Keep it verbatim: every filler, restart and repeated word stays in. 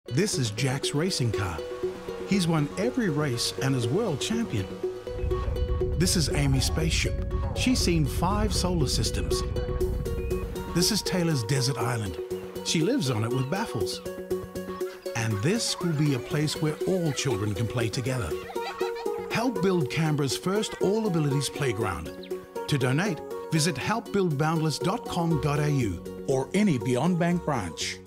This is Jack's racing car. He's won every race and is world champion. This is Amy's spaceship. She's seen five solar systems. This is Taylor's desert island. She lives on it with baffles. And this will be a place where all children can play together. Help build Canberra's first all-abilities playground. To donate, visit help build boundless dot com dot a u or any Beyond Bank branch.